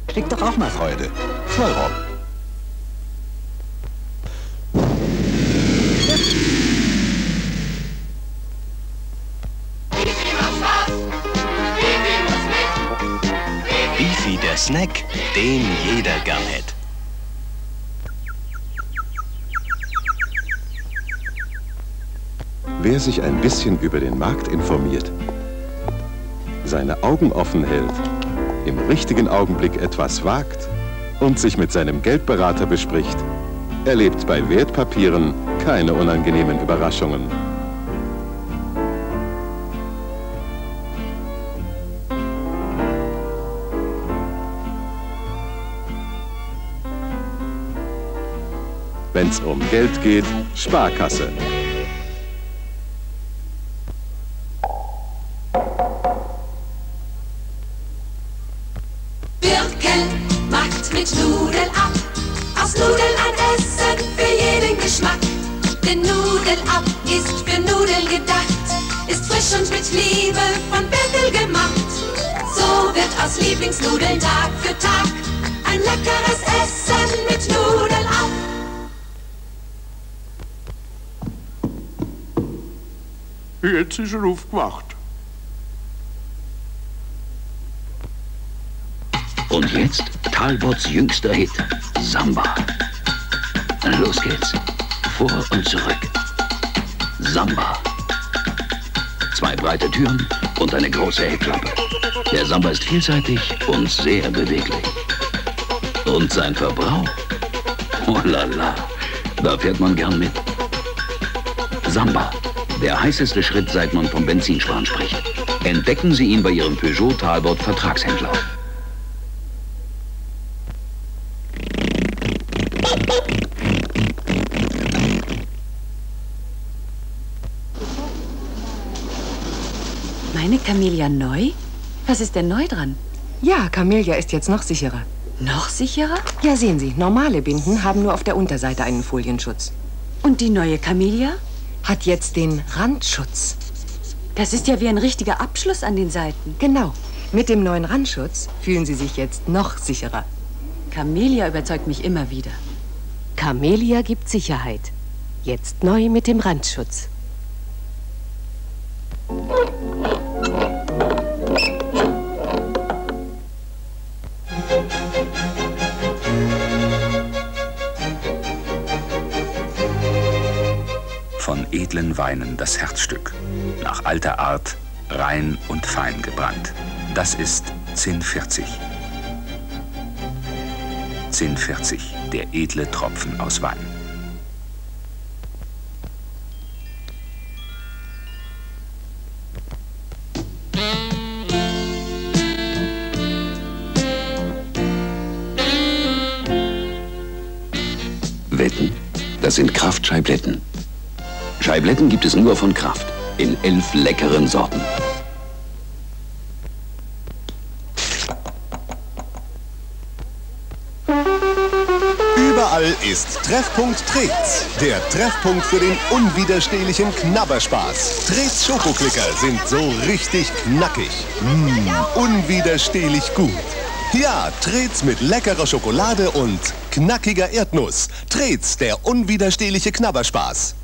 Krieg doch auch mal Freude. Vollrob. Beefy, der Snack, den jeder gern hätte. Wer sich ein bisschen über den Markt informiert, seine Augen offen hält, im richtigen Augenblick etwas wagt und sich mit seinem Geldberater bespricht, erlebt bei Wertpapieren keine unangenehmen Überraschungen. Wenn's um Geld geht, Sparkasse. Macht mit Nudeln ab. Aus Nudeln ein Essen für jeden Geschmack. Denn Nudel ab ist für Nudeln gedacht. Ist frisch und mit Liebe von Birkel gemacht. So wird aus Lieblingsnudeln Tag für Tag ein leckeres Essen mit Nudeln ab. Jetzt ist er aufgewacht. Und jetzt Talbots jüngster Hit, Samba. Los geht's. Vor und zurück. Samba. 2 breite Türen und eine große Heckklappe. Der Samba ist vielseitig und sehr beweglich. Und sein Verbrauch? Oh la la, da fährt man gern mit. Samba. Der heißeste Schritt, seit man vom Benzinsparen spricht. Entdecken Sie ihn bei Ihrem Peugeot Talbot Vertragshändler. Meine Camellia neu? Was ist denn neu dran? Ja, Camellia ist jetzt noch sicherer. Noch sicherer? Ja, sehen Sie, normale Binden haben nur auf der Unterseite einen Folienschutz. Und die neue Camellia? Hat jetzt den Randschutz. Das ist ja wie ein richtiger Abschluss an den Seiten. Genau. Mit dem neuen Randschutz fühlen Sie sich jetzt noch sicherer. Camellia überzeugt mich immer wieder. Camellia gibt Sicherheit. Jetzt neu mit dem Randschutz. Von edlen Weinen das Herzstück. Nach alter Art rein und fein gebrannt. Das ist Zin 40. Zin 40, der edle Tropfen aus Wein. Wetten, das sind Kraft-Scheibletten. Scheibletten gibt es nur von Kraft, in 11 leckeren Sorten. Überall ist Treffpunkt Treetz, der Treffpunkt für den unwiderstehlichen Knabberspaß. Treetz Schokoklicker sind so richtig knackig. Unwiderstehlich gut. Ja, Treetz mit leckerer Schokolade und knackiger Erdnuss. Treetz, der unwiderstehliche Knabberspaß.